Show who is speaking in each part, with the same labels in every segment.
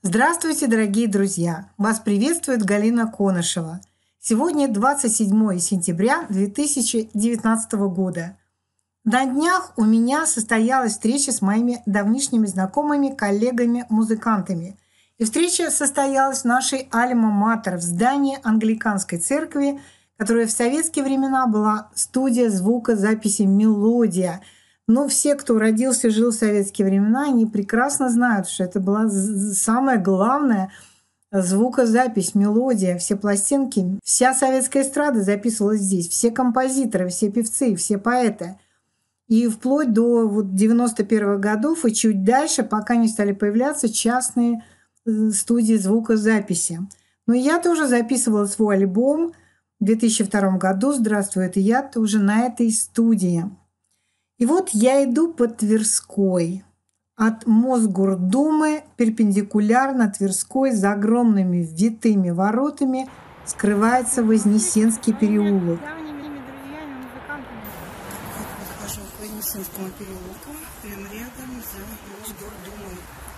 Speaker 1: Здравствуйте, дорогие друзья! Вас приветствует Галина Конышева. Сегодня 27 сентября 2019 года. На днях у меня состоялась встреча с моими давнишними знакомыми, коллегами-музыкантами. И встреча состоялась в нашей Альма-Матер в здании Англиканской церкви, которая в советские времена была студия звукозаписи «Мелодия». Но все, кто родился и жил в советские времена, они прекрасно знают, что это была самая главная звукозапись, мелодия, все пластинки. Вся советская эстрада записывалась здесь, все композиторы, все певцы, все поэты. И вплоть до 91-х годов и чуть дальше, пока не стали появляться частные студии звукозаписи. Но я тоже записывала свой альбом в 2002 году «Здравствуй, это я», тоже на этой студии. И вот я иду по Тверской. От Мосгордумы перпендикулярно Тверской за огромными витыми воротами скрывается Вознесенский переулок.
Speaker 2: Захожу к Вознесенскому переулку, прямо рядом за Мосгордумой.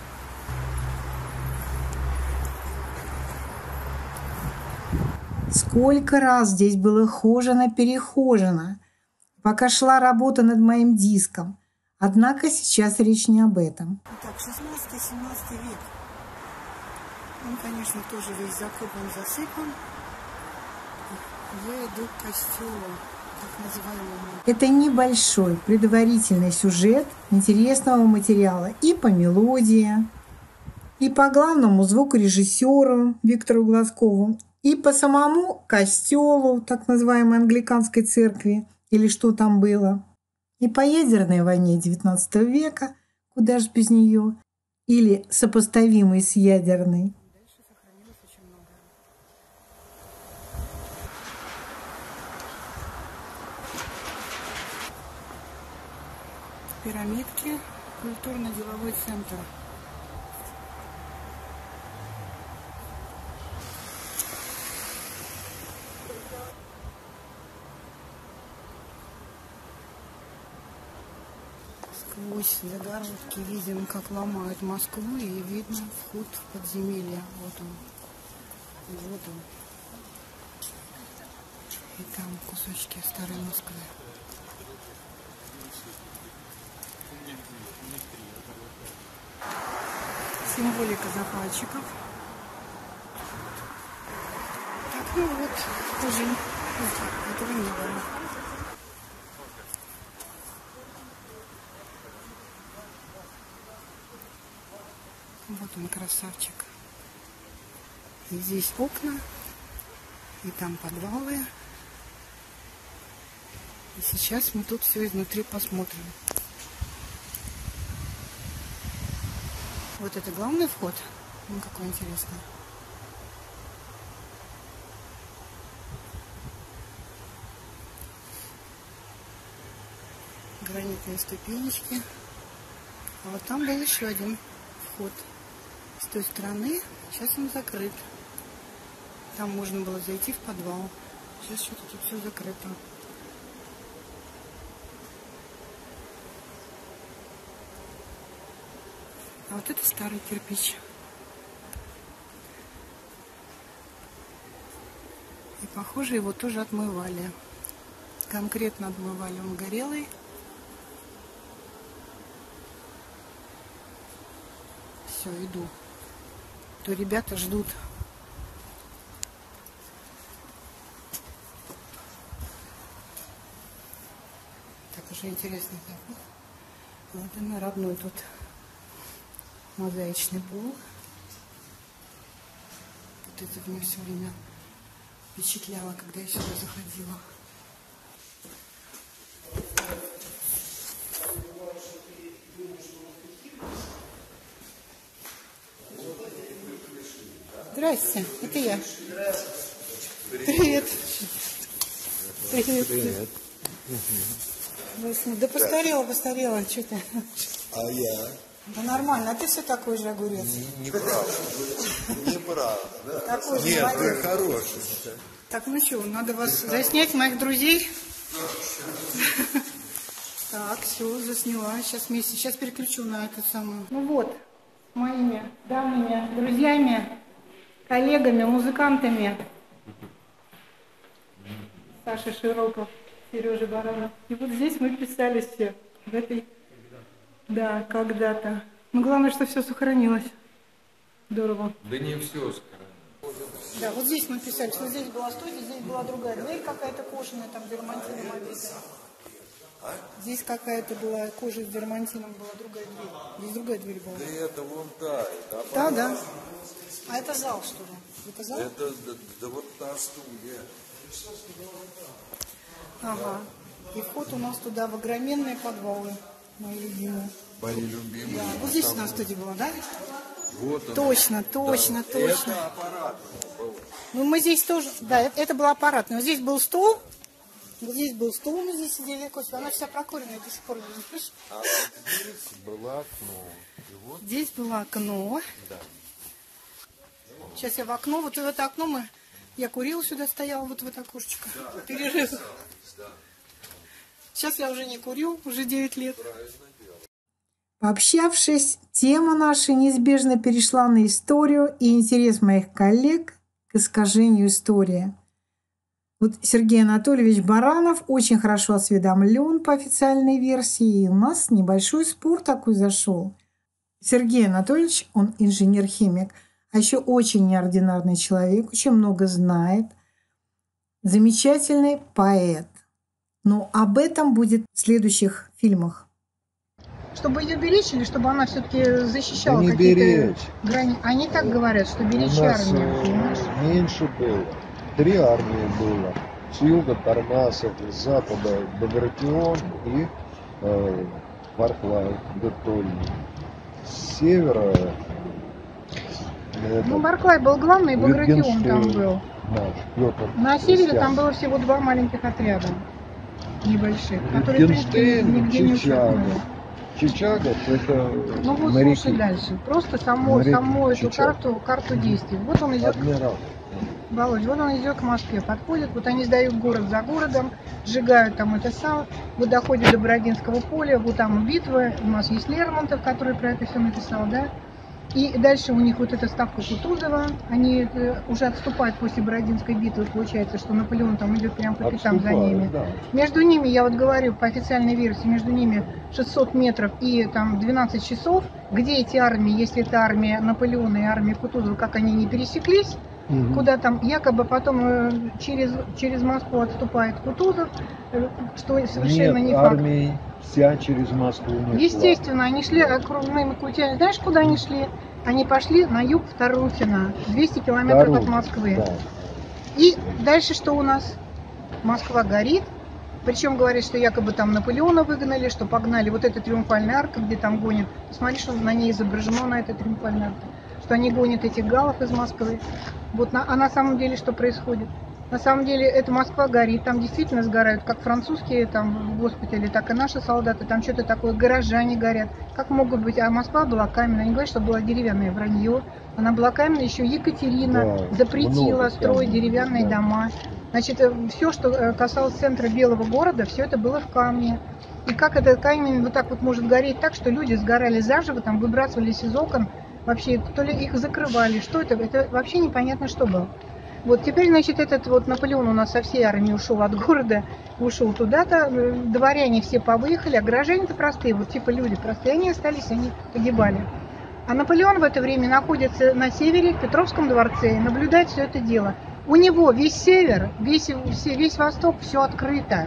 Speaker 1: Сколько раз здесь было хожено-перехожено, пока шла работа над моим диском. Однако сейчас речь не об этом.
Speaker 2: Итак, 16-17 век. Он, конечно, тоже весь закопан, засыпан. Я иду к костелу, так называемому.
Speaker 1: Это небольшой предварительный сюжет интересного материала и по мелодии, и по главному звукорежиссеру Виктору Глазкову, и по самому костелу, так называемой Англиканской церкви, или что там было, и по ядерной войне XIX века, куда же без нее, или сопоставимой с ядерной.
Speaker 2: Дальше сохранилось очень много. Пирамидки, культурно-деловой центр. Сквозь загородки видим, как ломают Москву, и видно вход в подземелье. Вот он. Вот он. И там кусочки старой Москвы. Символика захватчиков. Так, ну вот, тоже этого не было. Вот он, красавчик. И здесь окна, и там подвалы. И сейчас мы тут все изнутри посмотрим. Вот это главный вход. Ну, какой интересный. Гранитные ступенечки. А вот там был еще один вход. С той стороны. Сейчас он закрыт. Там можно было зайти в подвал. Сейчас что-то тут все закрыто. А вот это старый кирпич. И похоже, его тоже отмывали. Конкретно отмывали. Он горелый. Все, иду. То ребята ждут. Так, уже интересно. Вот она, родной тут мозаичный пол. Вот это меня все время впечатляло, когда я сюда заходила. Здрасте, это я. Привет. Привет. Привет. Да постарела, что ты?
Speaker 3: А я?
Speaker 2: Да нормально, а ты все такой же огурец.
Speaker 3: Не прав. Не прав, да.
Speaker 2: Такой же
Speaker 3: Нет,
Speaker 2: молодец.
Speaker 3: вы хороший.
Speaker 2: Так, ну что, надо вас заснять, моих друзей? Так, все, засняла. Сейчас вместе, сейчас переключу на эту самую. Ну вот,
Speaker 1: моими давними друзьями, коллегами, музыкантами. Саша Широков, Сережа Баранов. И вот здесь мы писались все, в этой, да, когда-то. Но главное, что все сохранилось. Здорово.
Speaker 3: Да не все сохранилось.
Speaker 1: Да, вот здесь мы писались. Вот здесь была студия, здесь была другая дверь какая-то кожаная, там дермантином обита. Здесь какая-то была кожа с дермантином, была другая дверь. Здесь другая дверь была.
Speaker 3: Да это вон та, это
Speaker 1: Да, да. А это зал, что ли? Это зал?
Speaker 3: Это да вот та студия.
Speaker 1: Ага. И вход у нас туда в огроменные подвалы, мои любимые.
Speaker 3: Мои любимые.
Speaker 1: Да. Вот здесь у нас студия была, да?
Speaker 3: Вот он.
Speaker 1: Точно, точно,
Speaker 3: Да,
Speaker 1: точно.
Speaker 3: Это аппарат был.
Speaker 1: Ну, мы здесь тоже, да, это был аппарат. Но здесь был стол, вот здесь был стол, мы здесь сидели, кофе. Она вся прокуренная до сих пор, видишь?
Speaker 3: А здесь было окно. И вот,
Speaker 1: Здесь было окно.
Speaker 3: да.
Speaker 1: Сейчас я в окно, вот в это окно я курила сюда, стояла, вот в это окошечко. Перерыв. Сейчас я уже не курю, уже 9 лет. Пообщавшись, тема наша неизбежно перешла на историю и интерес моих коллег к искажению истории. Вот Сергей Анатольевич Баранов очень хорошо осведомлен по официальной версии, и у нас небольшой спор такой зашел. Сергей Анатольевич, он инженер-химик, а еще очень неординарный человек, очень много знает, замечательный поэт. Но об этом будет в следующих фильмах. Чтобы ее беречь или чтобы она все-таки защищала
Speaker 4: Да не
Speaker 1: какие-то
Speaker 4: беречь.
Speaker 1: грани? Они так говорят, что беречь
Speaker 4: У нас
Speaker 1: армию, понимаешь?
Speaker 4: меньше было. 3 армии было. С юга Тарнасов, с запада Багратион и Барклай, Детольный. С севера
Speaker 1: Ну, Барклай был главный, и Багратион там был.
Speaker 4: Наш, Петр
Speaker 1: На севере
Speaker 4: Крестьян.
Speaker 1: там было всего 2 маленьких отряда небольших, которые, в принципе,
Speaker 4: Витгенштейн,
Speaker 1: нигде не
Speaker 4: Чичагов.
Speaker 1: участвовали.
Speaker 4: Чичагов это
Speaker 1: Ну вот
Speaker 4: моряки.
Speaker 1: слушай дальше. Просто саму
Speaker 4: Моряки,
Speaker 1: эту
Speaker 4: Чичагов.
Speaker 1: карту действий. Вот он идет,
Speaker 4: Адмирал.
Speaker 1: Володь, вот он идет к Москве, подходит, вот они сдают город за городом, сжигают там это самое, вот доходят до Бородинского поля, вот там битва, у нас есть Лермонтов, который про это все написал, да, и дальше у них вот эта ставка Кутузова, они уже отступают после Бородинской битвы, получается, что Наполеон там идет прям по пятам за ними.
Speaker 4: Да.
Speaker 1: Между ними, я вот говорю, по официальной версии, между ними 600 метров и там 12 часов, где эти армии, если это армия Наполеона и армия Кутузова, как они не пересеклись, куда там якобы потом через Москву отступает Кутузов, что совершенно
Speaker 4: Нет,
Speaker 1: не факт.
Speaker 4: армии вся через Москву не шла.
Speaker 1: Естественно, они шли окружными путями. Знаешь, куда они шли? Они пошли на юг в Тарутино, 200 километров от
Speaker 4: Тарутино,
Speaker 1: Москвы.
Speaker 4: да.
Speaker 1: И дальше что у нас? Москва горит. Причем говорят, что якобы там Наполеона выгнали, что погнали вот эта триумфальная арка, где там гонят. Посмотри, что на ней изображено, на этой триумфальной арке. Что они гонят этих галлов из Москвы. Вот а на самом деле что происходит? На самом деле эта Москва горит, там действительно сгорают как французские там в госпитале, так и наши солдаты, там что-то такое, горожане горят. Как могут быть? А Москва была каменная, они говорят, что была деревянное вранье. Она была каменная, еще Екатерина запретила
Speaker 4: много
Speaker 1: строить
Speaker 4: камня,
Speaker 1: деревянные
Speaker 4: да.
Speaker 1: дома. Значит, все, что касалось центра Белого города, все это было в камне. И как этот камень вот так вот может гореть так, что люди сгорали заживо, там выбрасывались из окон, вообще то ли их закрывали, что это вообще непонятно, что было. Вот теперь, значит, этот вот Наполеон у нас со всей армией ушел от города, ушел туда-то, дворяне все повыехали, а горожане-то простые, вот типа люди простые, они остались, они погибали. А Наполеон в это время находится на севере, в Петровском дворце, и наблюдает все это дело. У него весь север, весь восток, все открыто.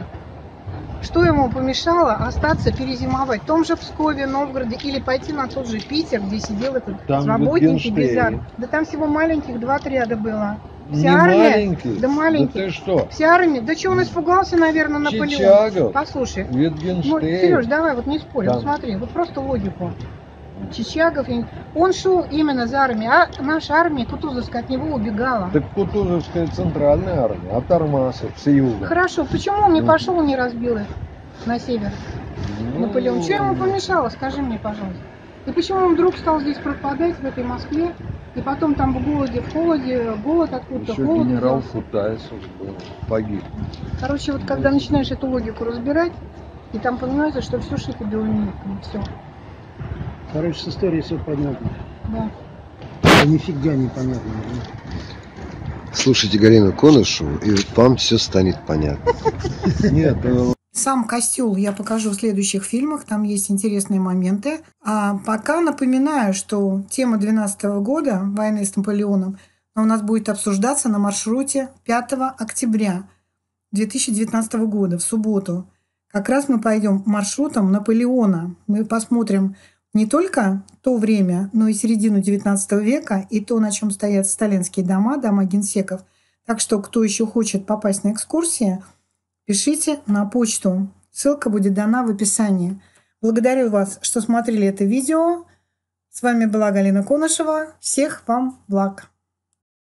Speaker 1: Что ему помешало остаться, перезимовать в том же Пскове, Новгороде или пойти на тот же Питер, где сидел этот
Speaker 4: Там
Speaker 1: свободненький
Speaker 4: Витгенштейн.
Speaker 1: Бизар? Да там всего маленьких 2 отряда было. Вся
Speaker 4: Не
Speaker 1: армия,
Speaker 4: маленький?
Speaker 1: да маленький.
Speaker 4: Да ты что?
Speaker 1: Вся армия, да что он испугался, наверное, Наполеон?
Speaker 4: Чичагов,
Speaker 1: Послушай,
Speaker 4: Витгенштейн.
Speaker 1: ну, Сереж, давай вот не спорь,
Speaker 4: Там.
Speaker 1: вот смотри, вот просто логику. Чичагов, он шел именно за армией, а наша армия Кутузовская от него убегала.
Speaker 4: Так Кутузовская центральная армия, а Тармасов с юга.
Speaker 1: Хорошо, почему он не пошел и не разбил их на север? Наполеон, что ему помешало, скажи мне, пожалуйста. И почему он вдруг стал здесь пропадать, в этой Москве, и потом там в голоде, в холоде, голод откуда-то,
Speaker 4: Еще
Speaker 1: холод
Speaker 4: генерал
Speaker 1: взялся?
Speaker 4: Кутайсов был, погиб.
Speaker 1: Короче, вот когда начинаешь эту логику разбирать, и там понимается, что все шито белым нитками, все.
Speaker 5: Короче, с историей все понятно.
Speaker 2: Да.
Speaker 5: Да нифига непонятно.
Speaker 4: Слушайте Галину Конышеву, и вам все станет понятно. Нет,
Speaker 1: Сам костюл я покажу в следующих фильмах, там есть интересные моменты. А пока напоминаю, что тема 2012 года «Войны с Наполеоном» у нас будет обсуждаться на маршруте 5 октября 2019 года, в субботу. Как раз мы пойдем маршрутом Наполеона. Мы посмотрим не только то время, но и середину 19 века, и то, на чем стоят сталинские дома, дома генсеков. Так что, кто еще хочет попасть на экскурсии, пишите на почту. Ссылка будет дана в описании. Благодарю вас, что смотрели это видео. С вами была Галина Конышева. Всех вам благ!